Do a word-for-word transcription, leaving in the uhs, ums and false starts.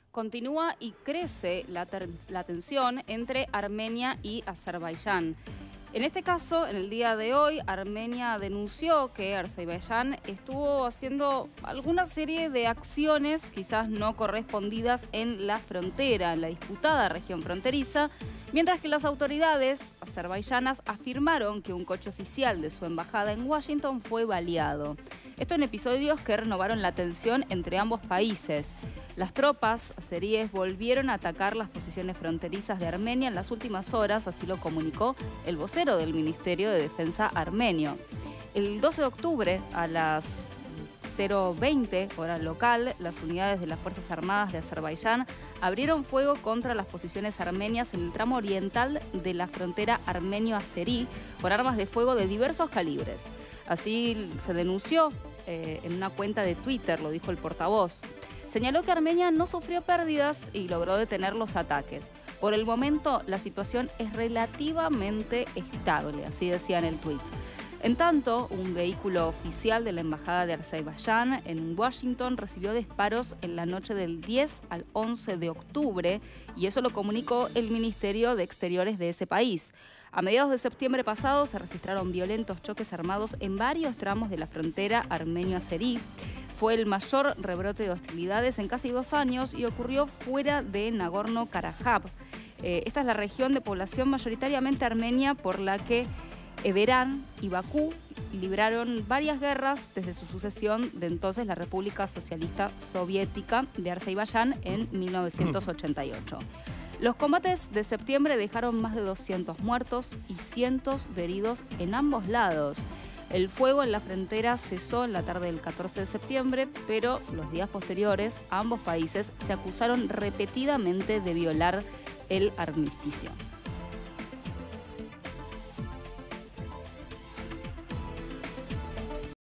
Continúa y crece la, la tensión entre Armenia y Azerbaiyán. En este caso, en el día de hoy, Armenia denunció que Azerbaiyán estuvo haciendo alguna serie de acciones quizás no correspondidas en la frontera, en la disputada región fronteriza, mientras que las autoridades azerbaiyanas afirmaron que un coche oficial de su embajada en Washington fue baleado. Esto en episodios que renovaron la tensión entre ambos países. Las tropas azeríes volvieron a atacar las posiciones fronterizas de Armenia en las últimas horas, así lo comunicó el vocero del Ministerio de Defensa armenio. El doce de octubre, a las cero veinte hora local, las unidades de las Fuerzas Armadas de Azerbaiyán abrieron fuego contra las posiciones armenias en el tramo oriental de la frontera armenio-azerí con armas de fuego de diversos calibres. Así se denunció eh, en una cuenta de Twitter, lo dijo el portavoz. Señaló que Armenia no sufrió pérdidas y logró detener los ataques. Por el momento, la situación es relativamente estable, así decía en el tuit. En tanto, un vehículo oficial de la Embajada de Azerbaiyán en Washington recibió disparos en la noche del diez al once de octubre y eso lo comunicó el Ministerio de Exteriores de ese país. A mediados de septiembre pasado se registraron violentos choques armados en varios tramos de la frontera armenio-azerí. Fue el mayor rebrote de hostilidades en casi dos años y ocurrió fuera de Nagorno-Karabaj. Eh, esta es la región de población mayoritariamente armenia por la que Ereván y Bakú libraron varias guerras desde su sucesión de entonces la República Socialista Soviética de Azerbaiyán en mil novecientos ochenta y ocho. Los combates de septiembre dejaron más de doscientos muertos y cientos de heridos en ambos lados. El fuego en la frontera cesó en la tarde del catorce de septiembre, pero los días posteriores ambos países se acusaron repetidamente de violar el armisticio.